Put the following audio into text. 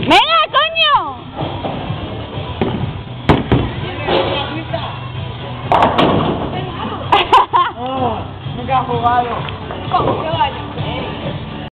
¡Venga, coño! Nunca has jugado. ¿Cómo? ¿Qué vaya?